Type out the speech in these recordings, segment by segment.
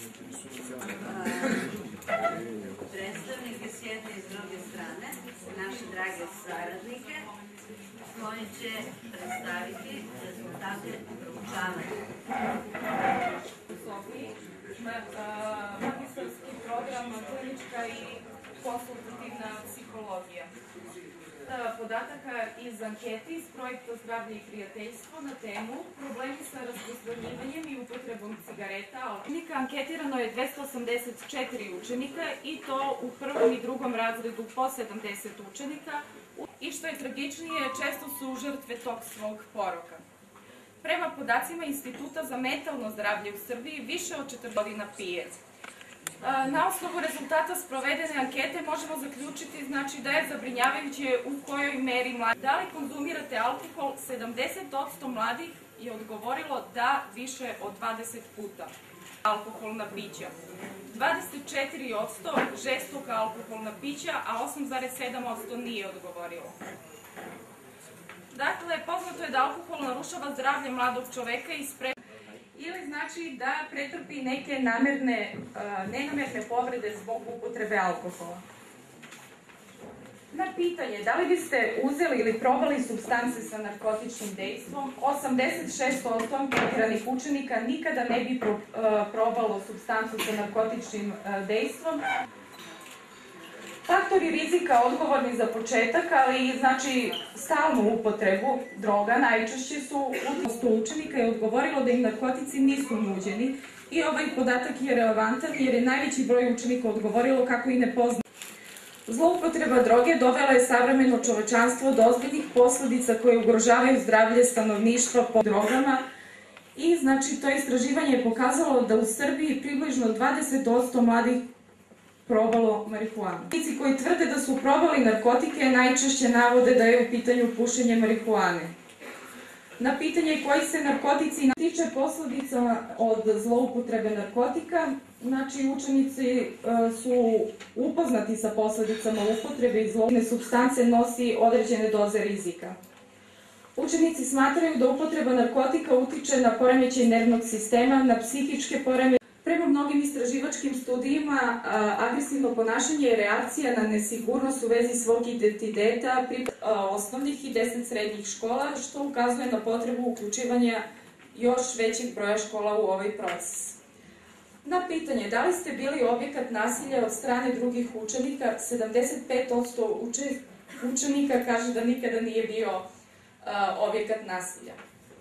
predstavnike s jedne i s druge strane, naše drage saradnike, koji će predstaviti rezultate proučavanja. U Sofiji magistarski program klinička i konsultativna psihologija. Podataka iz ankete iz projekta Zdravlje i prijateljstvo na temu problemi sa rasprostranjivanjem i upotrebom cigareta. Anketirano je 284 učenika i to u prvom i drugom razredu po 70 učenika. I što je tragičnije, često su žrtve tog svog poroka. Prema podacima Instituta za mentalno zdravlje u Srbiji, više od 40 godina pije. Na osnovu rezultata sprovedene ankete možemo zaključiti da je zabrinjavajuće u kojoj meri mladi. Da li konzumirate alkohol? 70% mladih je odgovorilo da više od 20 puta. Alkoholna pića. 24% žestoka alkoholna pića, a 8,7% nije odgovorilo. Dakle, poznato je da alkohol narušava zdravlje mladog čoveka i ili znači da pretrpi neke nenamerne povrede zbog upotrebe alkohola. Na pitanje da li biste uzeli ili probali supstance sa narkotičnim dejstvom, 86% anketiranih učenika nikada ne bi probalo supstancu sa narkotičnim dejstvom. Faktori rizika odgovorni za početak, ali znači stalnu upotrebu droga, najčešće su 100 učenika je odgovorilo da im narkotici nisu nuđeni i ovaj podatak je relevantan jer je najveći broj učenika odgovorilo kako i ne pozna. Zloupotreba droge dovela je savremeno čovečanstvo do ozbiljnih posledica koje ugrožavaju zdravlje stanovništva po drogama i znači to istraživanje je pokazalo da u Srbiji približno 20% mladih probalo marihuanu. Lici koji tvrde da su probali narkotike najčešće navode da je u pitanju pušenje marihuane. Na pitanje koji se narkotici tiče posledica od zloupotrebe narkotika, znači učenici su upoznati sa posledicama upotrebe i zloupotrebe supstance nosi određene doze rizika. Učenici smatraju da upotreba narkotika utiče na poremećaj nervnog sistema, na psihičke poremećaje. Prema mnogim istraživačkim studijima, agresivno ponašanje je reakcija na nesigurnost u vezi svog identiteta pri osnovnih i 10 srednjih škola, što ukazuje na potrebu uključivanja još većeg broja škola u ovaj proces. Na pitanje da li ste bili objekat nasilja od strane drugih učenika, 75% učenika kaže da nikada nije bio objekat nasilja.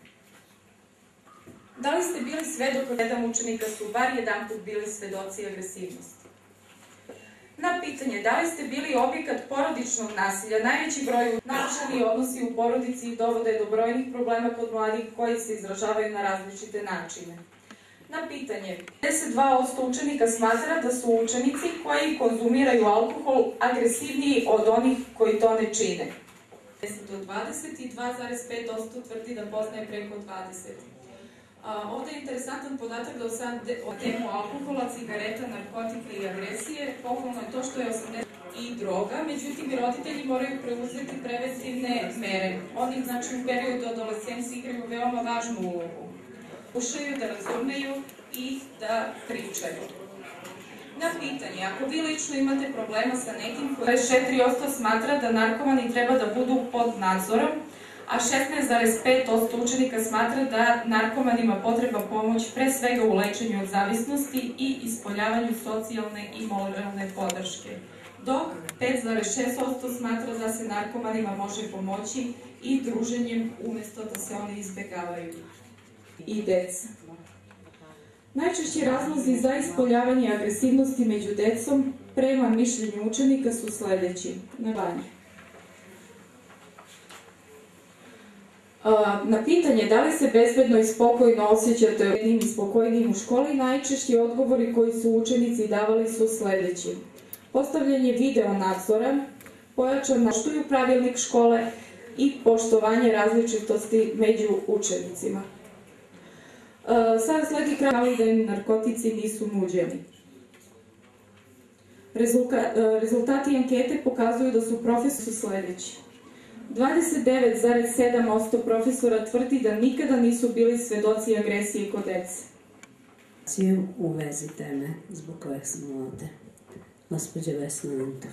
Da li ste bili svedok od 7 učenika su bar jedanput bili svedoci agresivnosti? Na pitanje da li ste bili objekat porodičnog nasilja, najveći broj narušeni odnosi u porodici dovode do brojnih problema kod mladih koji se izražavaju na različite načine. Na pitanje 52% učenika smatra da su učenici koji konzumiraju alkohol agresivniji od onih koji to ne čine. 10 do 20 i 2,5% tvrdi da poznaje preko 20. Ovde je interesantan podatak da o temu alkohola, cigareta, narkotika i agresije, pohvalno je to što je 80% i droga, međutim i roditelji moraju preuzeti preventivne mere. Oni znači u periodu adolescencije igraju veoma važnu ulogu. Slušaju, da razumeju i da pričaju. Na pitanje, ako vi lično imate problema sa nekim koji 4% smatra da narkomani treba da budu pod nadzorom, a 16,5% učenika smatra da narkomanima potreba pomoć pre svega u lečenju od zavisnosti i ispoljavanju socijalne i moralne podrške, dok 5,6% smatra da se narkomanima može pomoći i druženjem umesto da se oni izbegavaju. I deca. Najčešći razlozi za ispoljavanje agresivnosti među decom prema mišljenju učenika su sledeći. Na pitanje da li se bezbedno i spokojno osjećate jednim i spokojnim u školi, najčešći odgovori koji su učenici davali su sledeći. Postavljanje video nadzora, pojačano poštuju pravilnik škole i poštovanje različitosti među učenicima. Sada sledi kraj da im narkotici nisu nuđeni. Rezultati ankete pokazuju da su profesori sledeći. 29,7% profesora tvrdi da nikada nisu bili svedoci agresije kod dece. u vezi teme zbog koje smo ovde. Gospođa Vesna Antov.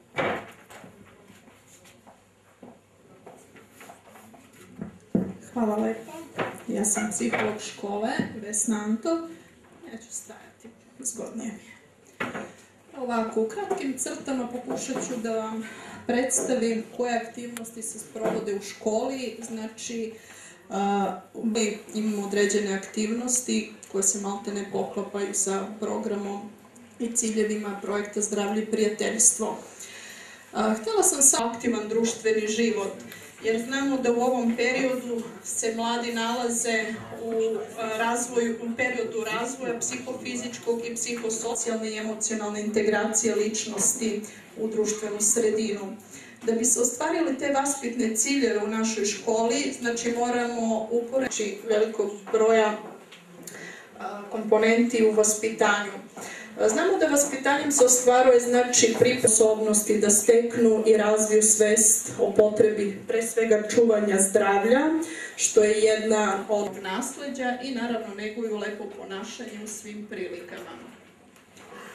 Hvala lepo. Ja sam psiholog škole, Vesna Antov. Ja ću stajati, zgodnije mi je. Ovako, u kratkim crtama pokušat ću da vam predstavim koje aktivnosti se sprovode u školi. Znači, mi imamo određene aktivnosti koje se maltene poklapaju sa programom i ciljevima projekta Zdravlje i prijateljstvo. Htjela sam sam aktivan društveni život, jer znamo da u ovom periodu se mladi nalaze u periodu razvoja psihofizičkog i psihosocijalne i emocionalne integracije ličnosti u društvenu sredinu. Da bi se ostvarili te vaspitne ciljeve u našoj školi, znači moramo uporeći velikog broja komponenti u vaspitanju. Znamo da vaspitanjem se ostvaruje znači sposobnosti da steknu i razviju svest o potrebi pre svega čuvanja zdravlja, što je jedna od nasleđa, i naravno neguju lepo ponašanje u svim prilikama.